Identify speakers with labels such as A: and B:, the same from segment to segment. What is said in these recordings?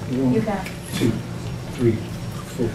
A: You got it.
B: 2, 3, 4.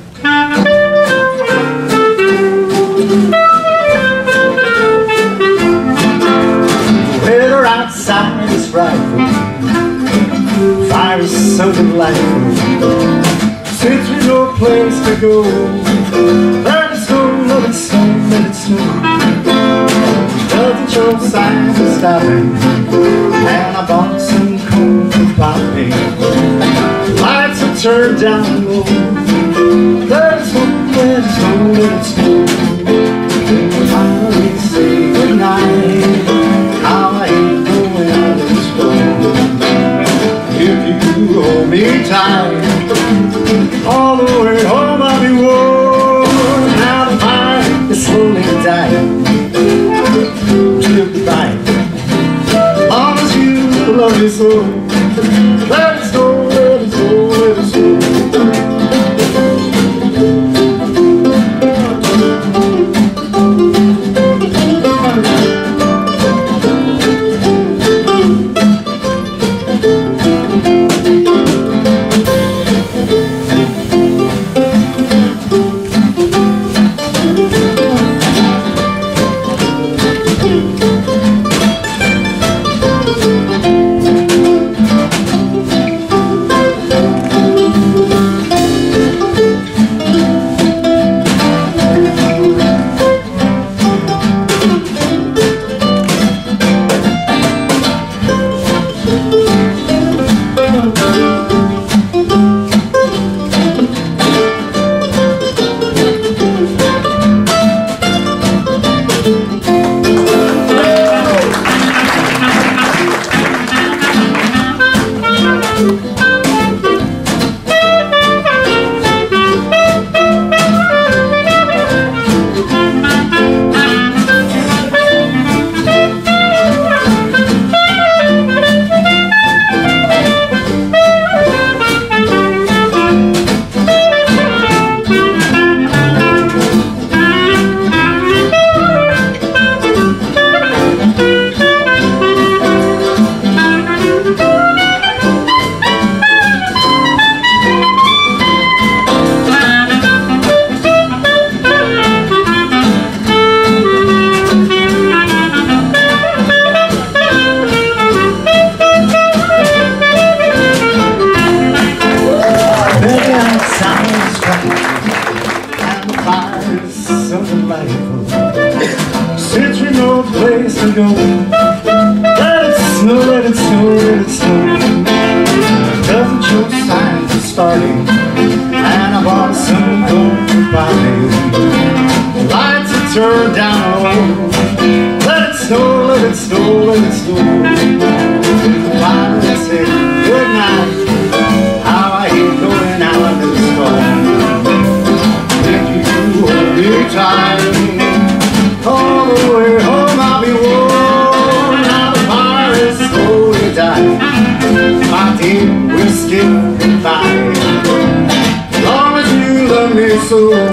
B: Weather outside is frightful, fire is so delightful. Since we've no place to go, let it snow, let it snow, let it snow. Doesn't show signs of stopping, and I bought some corn for popping. Lights are turned down low. Let it snow, let it snow, let it snow. Then we finally say goodnight. How I ain't going out of this road. If you hold me tight, all the way home I'll be warm. Now the fire is slowly dying. Still goodbye, long as you love me so. Let it go, let it go, let it go. Since we know a place to go, let it snow, let it snow, let it snow. Doesn't show signs of starting, and I bought some corn for popping. Lights are turned down low. Let it snow, let it snow, let it snow. Finally say good night. How I hate going out in the storm. If you hold me tight, all the way home I'll be warm. Now the fire is slowly dying. My dear, we'll skip goodbye. As long as you love me so.